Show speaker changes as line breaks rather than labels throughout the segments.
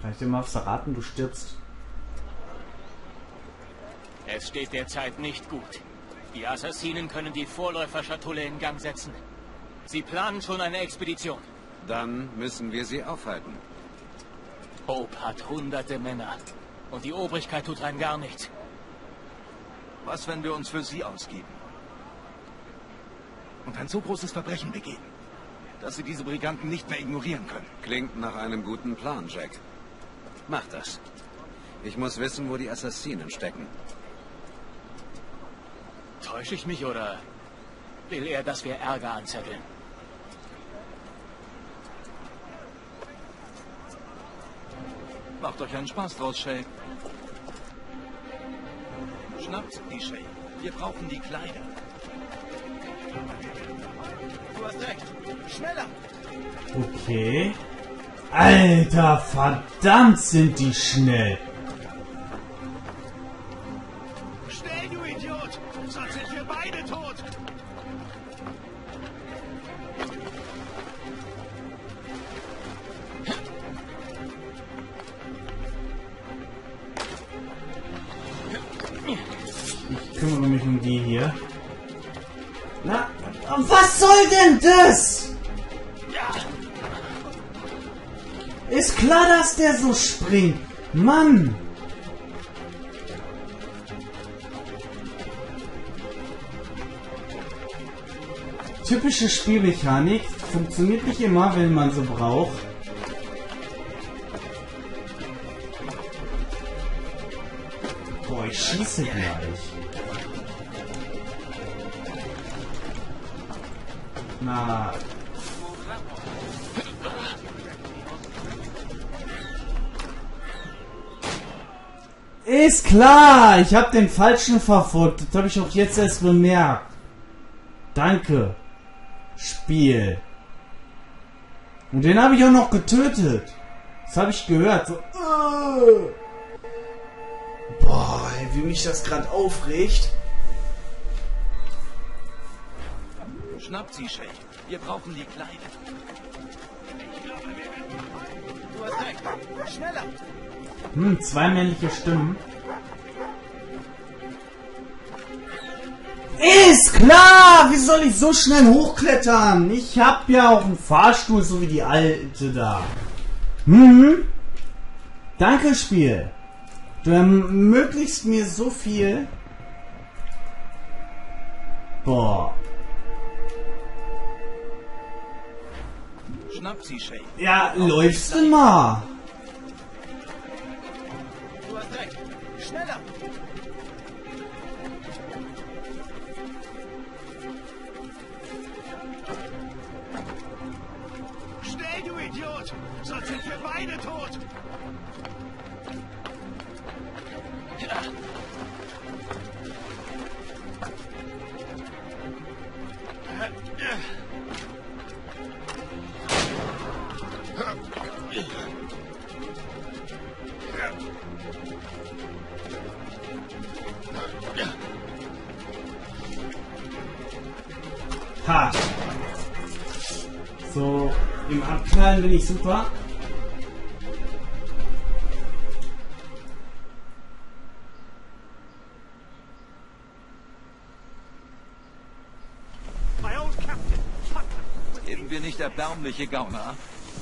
Kann ich dir mal verraten, du stirbst.
Es steht derzeit nicht gut. Die Assassinen können die Vorläuferschatulle in Gang setzen. Sie planen schon eine Expedition.
Dann müssen wir sie aufhalten.
Hope hat hunderte Männer. Und die Obrigkeit tut rein gar nichts.
Was, wenn wir uns für sie ausgeben? Und ein so großes Verbrechen begehen, dass sie diese Briganten nicht mehr ignorieren können.
Klingt nach einem guten Plan, Jack. Mach das. Ich muss wissen, wo die Assassinen stecken.
Täusche ich mich oder will er, dass wir Ärger anzetteln?
Macht euch einen Spaß draus, Shay. Schnappt die Shay. Wir brauchen die Kleider. Du hast recht. Schneller!
Okay. Alter, verdammt sind die schnell.
Schnell, du Idiot! Sonst sind wir beide tot!
Ich kümmere mich um die hier. Na, was soll denn das? Ist klar, dass der so springt. Mann! Typische Spielmechanik. Funktioniert nicht immer, wenn man so braucht. Boah, ich schieße gleich. Na. Ist klar! Ich habe den falschen verfolgt. Das habe ich auch jetzt erst bemerkt. Danke. Spiel. Und den habe ich auch noch getötet. Das habe ich gehört. So, boah, ey, wie mich das gerade aufregt.
Schnappt sie, Shay. Wir brauchen die Kleider. Du hast recht. Schneller!
Zwei männliche Stimmen. Ist klar! Wie soll ich so schnell hochklettern? Ich hab ja auch einen Fahrstuhl, so wie die alte da. Danke, Spiel. Du ermöglichst mir so viel. Boah.
Schnapp sie, Shay.
Ja, läufst du mal.
Du hast recht. Schneller! Schnell, du Idiot! Sonst sind wir beide tot!
Ha! So, im Abknallen bin ich super.
Sind wir nicht erbärmliche Gauner?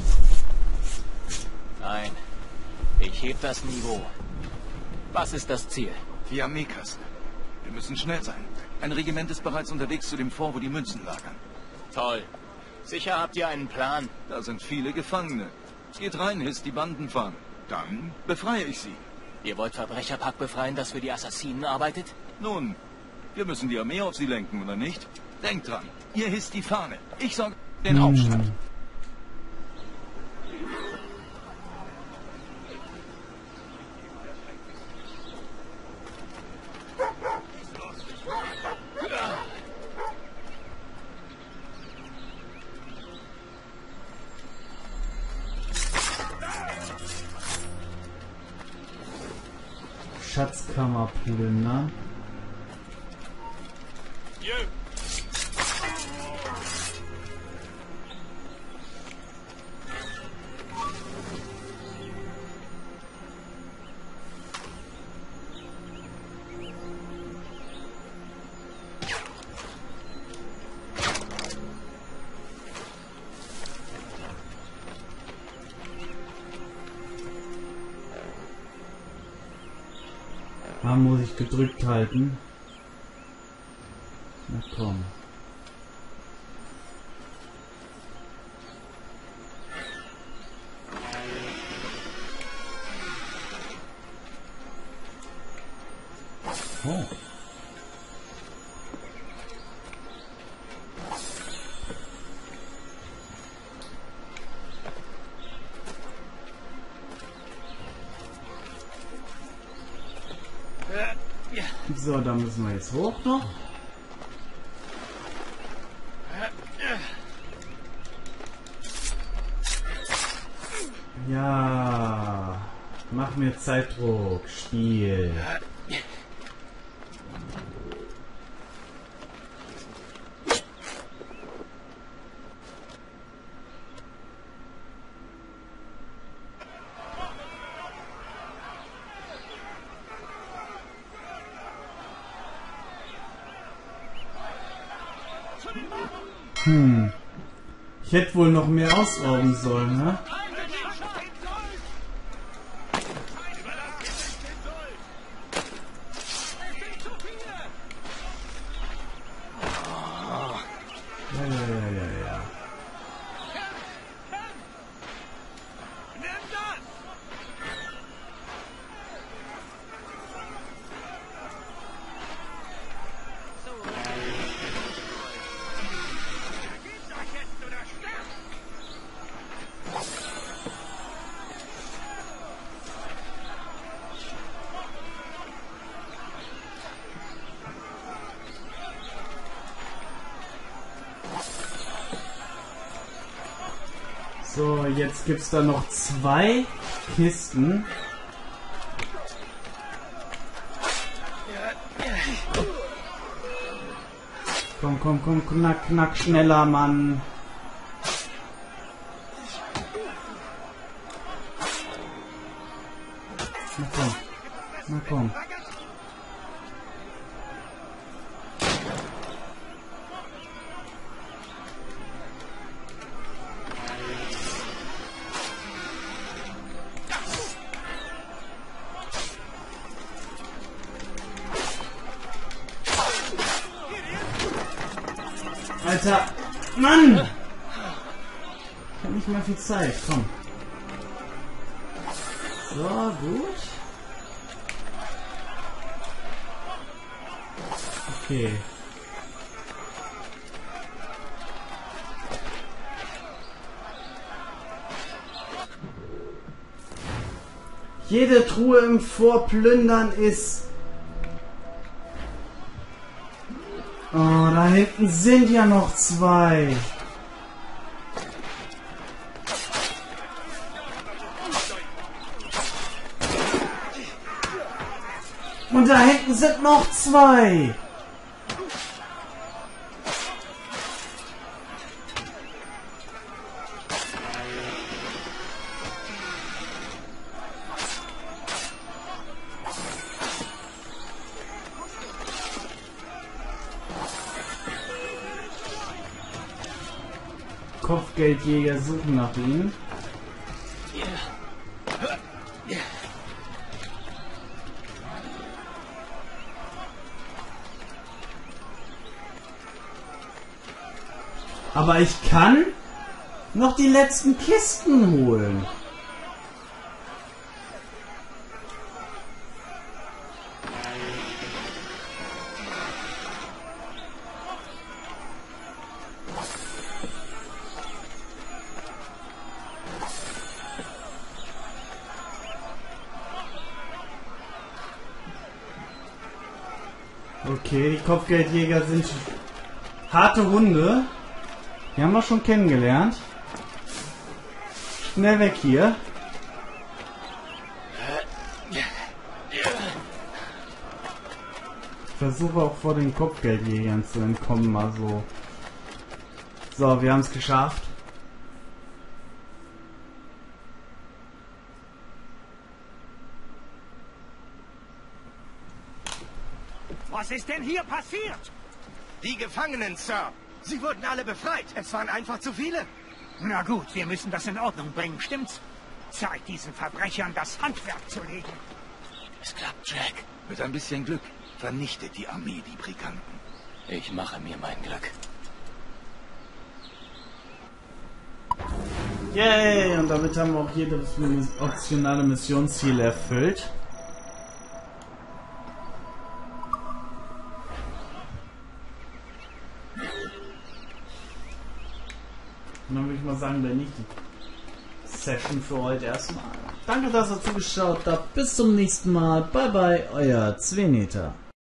Nein. Ich heb das Niveau. Was ist das Ziel?
Die Armeekasse. Wir müssen schnell sein. Ein Regiment ist bereits unterwegs zu dem Fort, wo die Münzen lagern.
Toll. Sicher habt ihr einen Plan.
Da sind viele Gefangene. Geht rein, hisst die Bandenfahne. Dann befreie ich sie.
Ihr wollt Verbrecherpack befreien, das für die Assassinen arbeitet?
Nun, wir müssen die Armee auf sie lenken, oder nicht? Denkt dran, ihr hisst die Fahne. Ich sorge den Aufstand.
Schatzkammer plündern. A muss ich gedrückt halten. Na komm. Oh. So, da müssen wir jetzt hoch noch. Ja, mach mir Zeitdruck, Spiel. Ich hätte wohl noch mehr ausrauben sollen, ne? Ja. So, jetzt gibt's da noch 2 Kisten. Komm, knack, schneller, Mann. Na komm. Alter, Mann! Ich hab nicht mehr viel Zeit, komm. So, gut. Okay. Jede Truhe im Vorplündern ist... Oh, da hinten sind ja noch 2. Und da hinten sind noch 2. Kopfgeldjäger suchen nach ihm. Aber ich kann noch die letzten Kisten holen. Okay, die Kopfgeldjäger sind harte Hunde. Die haben wir schon kennengelernt. Schnell weg hier. Ich versuche auch vor den Kopfgeldjägern zu entkommen, mal so. So, wir haben es geschafft.
Was ist denn hier passiert?
Die Gefangenen, Sir. Sie wurden alle befreit. Es waren einfach zu viele.
Na gut, wir müssen das in Ordnung bringen, stimmt's? Zeit, diesen Verbrechern das Handwerk zu legen.
Es klappt, Jack.
Mit ein bisschen Glück vernichtet die Armee die Briganten.
Ich mache mir mein Glück.
Yay! Und damit haben wir auch jedes optionale Missionsziel erfüllt. Und dann würde ich mal sagen, wenn nicht die Session für heute erstmal. Danke, dass ihr zugeschaut habt. Bis zum nächsten Mal. Bye bye, euer Zveneta.